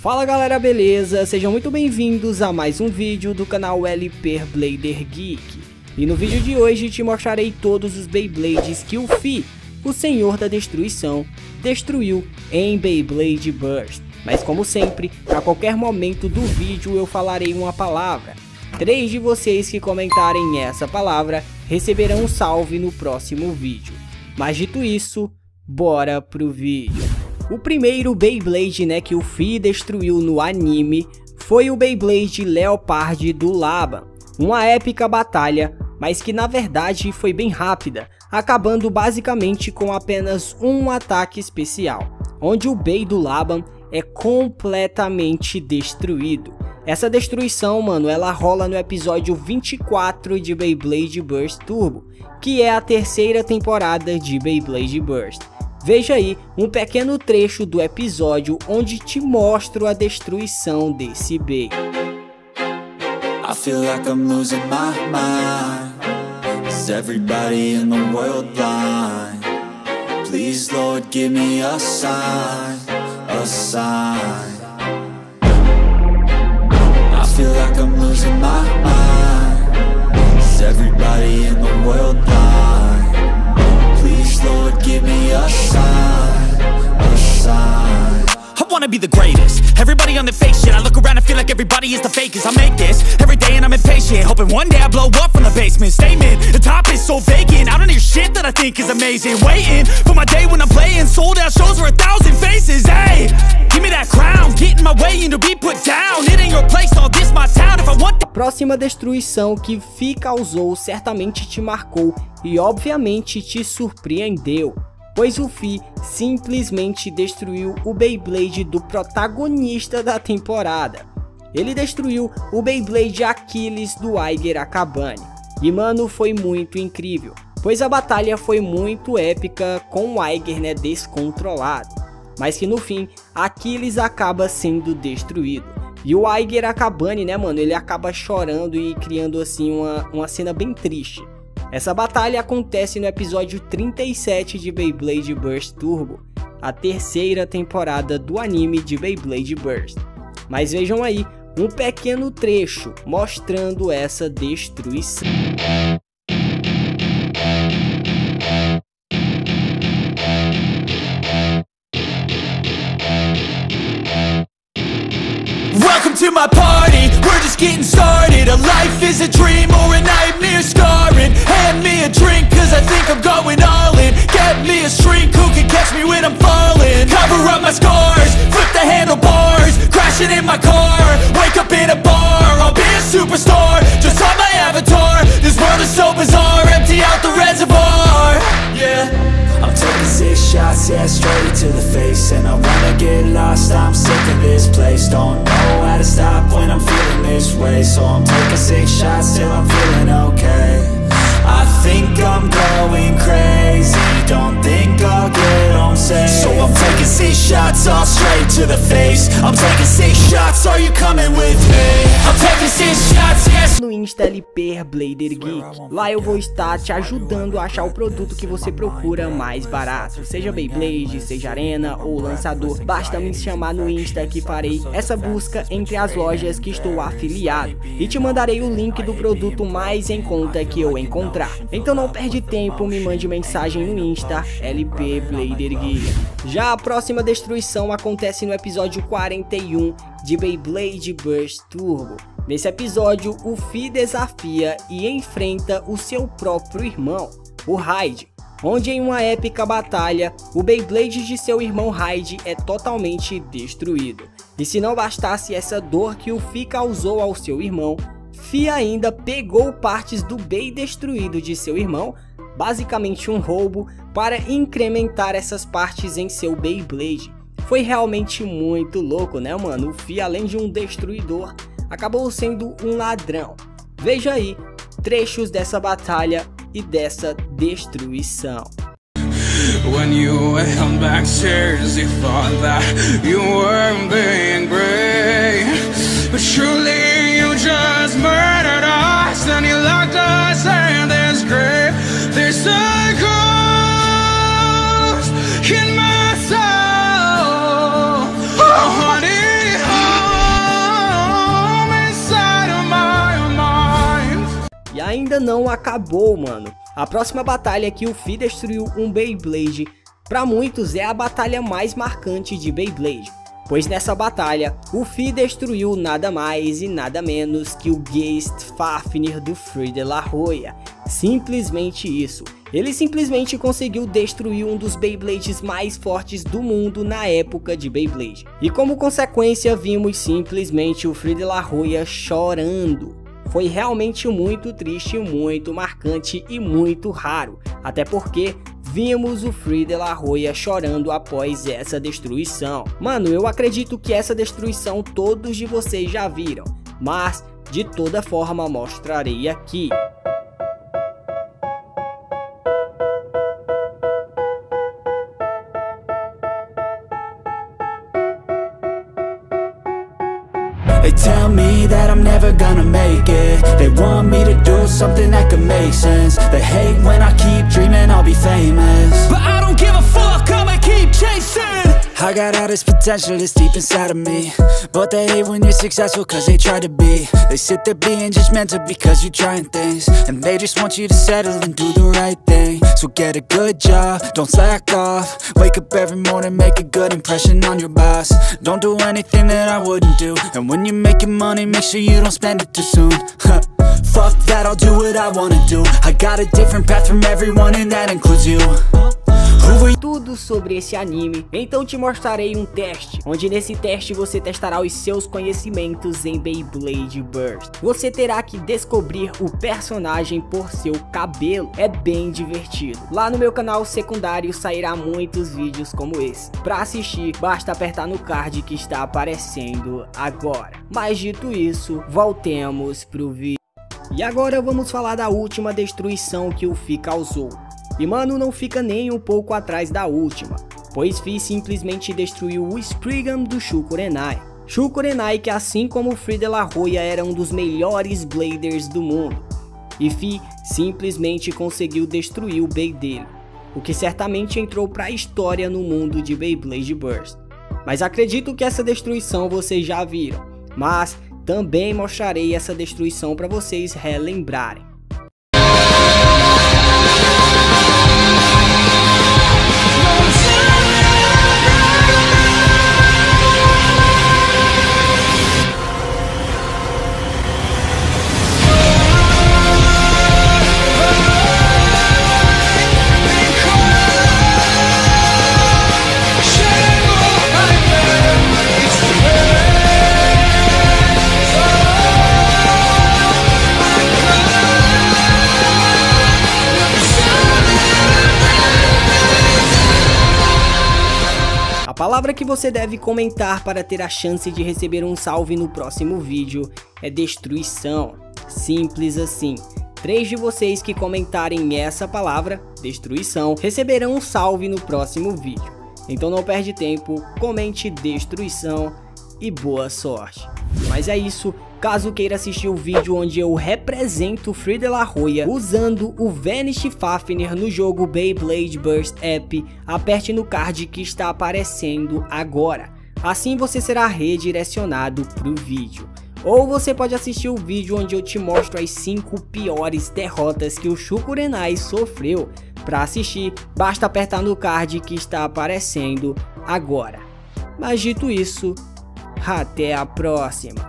Fala galera, beleza? Sejam muito bem-vindos a mais um vídeo do canal LP Blader Geek. E no vídeo de hoje te mostrarei todos os Beyblades que o Fi, o Senhor da Destruição, destruiu em Beyblade Burst. Mas como sempre, a qualquer momento do vídeo eu falarei uma palavra. 3 de vocês que comentarem essa palavra receberão um salve no próximo vídeo. Mas dito isso, bora pro vídeo. O primeiro Beyblade, que o Fi destruiu no anime foi o Beyblade Leopard do Laban. Uma épica batalha, mas que na verdade foi bem rápida, acabando basicamente com apenas um ataque especial, onde o Bey do Laban é completamente destruído. Essa destruição, mano, ela rola no episódio 24 de Beyblade Burst Turbo, que é a terceira temporada de Beyblade Burst. Veja aí um pequeno trecho do episódio onde te mostro a destruição desse Bey. I feel like I'm losing my mind. Is everybody in the world blind? Please, Lord, give me a sign, a sign. I feel like I'm losing my mind. Is everybody in the world blind? Please, Lord, give me a sign, a sign. I wanna be the greatest. Everybody on the fake shit. I look around and feel like everybody is the fakest. I make this every day and I'm impatient, hoping one day I blow up from the basement. Statement, the top is so vacant. I don't hear shit that I think is amazing. Waiting for my day when I'm playing sold out shows for 1,000 faces. Hey, give me that crown, get in my way and to be put down. It ain't your place, all this my town. If I want. A próxima destruição que Fi causou certamente te marcou e obviamente te surpreendeu, pois o Fi simplesmente destruiu o Beyblade do protagonista da temporada. Ele destruiu o Beyblade Aquiles do Eiger Akabane. E mano, foi muito incrível, pois a batalha foi muito épica com o Eiger descontrolado. Mas que no fim, Aquiles acaba sendo destruído. E o Eiger Akabane, mano, ele acaba chorando e criando assim uma cena bem triste. Essa batalha acontece no episódio 37 de Beyblade Burst Turbo, a terceira temporada do anime de Beyblade Burst. Mas vejam aí um pequeno trecho mostrando essa destruição. Welcome to my party, we're just getting started. A life is a dream or a nightmare scarring. Hand me a drink cause I think I'm going all in. Get me a shrink who can catch me when I'm falling. Cover up my scars, flip the handlebars. Crashing in my car, wake up in a bar. I'll be a superstar, just on my avatar. This world is so bizarre, empty out the reservoir. Yeah, I'm taking 6 shots, yeah, straight to the face. And I wanna get lost, I'm sick of this place. Don't know how to stop when I'm feeling this way. So I'm taking 6 shots till I'm feeling okay. I think I'm going crazy, don't think I'll get home safe. So I'm taking 6 shots all straight to the face. I'm taking 6 shots, are you coming with me? I'm taking 6 shots, yes. No Insta LP Blader Geek, lá eu vou estar te ajudando a achar o produto que você procura mais barato, seja Beyblade, seja Arena ou lançador. Basta me chamar no Insta que farei essa busca entre as lojas que estou afiliado e te mandarei o link do produto mais em conta que eu encontrar. Então não perde tempo, me mande mensagem no Insta LP Blader Geek. Já a próxima destruição acontece no episódio 41 de Beyblade Burst Turbo. Nesse episódio, o Fi desafia e enfrenta o seu próprio irmão, o Raid, onde em uma épica batalha, o Beyblade de seu irmão Raid é totalmente destruído. E se não bastasse essa dor que o Fi causou ao seu irmão, Fi ainda pegou partes do Bey destruído de seu irmão, basicamente um roubo, para incrementar essas partes em seu Beyblade. Foi realmente muito louco, mano? O Fi, além de um destruidor, acabou sendo um ladrão. Veja aí trechos dessa batalha e dessa destruição. When you went backstairs, you thought that you were being brave, but surely you just murdered us and you locked us in this grave. There's a ghost in my soul, a haunted heart. ainda não acabou, mano. A próxima batalha que o Fi destruiu um Beyblade, pra muitos é a batalha mais marcante de Beyblade, pois nessa batalha o Fi destruiu nada mais e nada menos que o Geist Fafnir do Free de la Roya. Simplesmente isso. Ele simplesmente conseguiu destruir um dos Beyblades mais fortes do mundo na época de Beyblade. E como consequência vimos simplesmente o Free de la Roya chorando. Foi realmente muito triste, muito marcante e muito raro. Até porque vimos o Free de la Roya chorando após essa destruição. Mano, eu acredito que essa destruição todos de vocês já viram, mas de toda forma mostrarei aqui. They tell me that I'm never gonna make it. They want me to do something that could make sense. They hate when I keep dreaming I'll be famous, but I don't give a fuck, I'ma keep chasing. I got all this potential that's deep inside of me, but they hate when you're successful cause they try to be. They sit there being judgmental because you're trying things, and they just want you to settle and do the right thing. So get a good job, don't slack off. Wake up every morning, make a good impression on your boss. Don't do anything that I wouldn't do, and when you're making money, make sure you don't spend it too soon. Fuck that, I'll do what I wanna do. I got a different path from everyone and that includes you. Tudo sobre esse anime, então te mostrarei um teste, onde nesse teste você testará os seus conhecimentos em Beyblade Burst. Você terá que descobrir o personagem por seu cabelo, é bem divertido. Lá no meu canal secundário sairá muitos vídeos como esse. Para assistir, basta apertar no card que está aparecendo agora. Mas dito isso, voltemos pro vídeo. E agora vamos falar da última destruição que o Fi causou. E mano, não fica nem um pouco atrás da última, pois Fi simplesmente destruiu o Spriggan do Shukurenai. Shukurenai que assim como o Free de la Roya era um dos melhores Bladers do mundo. E Fi simplesmente conseguiu destruir o Bey dele, o que certamente entrou para a história no mundo de Beyblade Burst. Mas acredito que essa destruição vocês já viram, mas também mostrarei essa destruição para vocês relembrarem. A palavra que você deve comentar para ter a chance de receber um salve no próximo vídeo é destruição. Simples assim. 3 de vocês que comentarem essa palavra, destruição, receberão um salve no próximo vídeo. Então não perde tempo, comente destruição e boa sorte. Mas é isso. Caso queira assistir o vídeo onde eu represento o Free de la Roya usando o Vanish Fafnir no jogo Beyblade Burst App, aperte no card que está aparecendo agora. Assim você será redirecionado para o vídeo. Ou você pode assistir o vídeo onde eu te mostro as 5 piores derrotas que o Shukurenai sofreu. Para assistir, basta apertar no card que está aparecendo agora. Mas dito isso, até a próxima.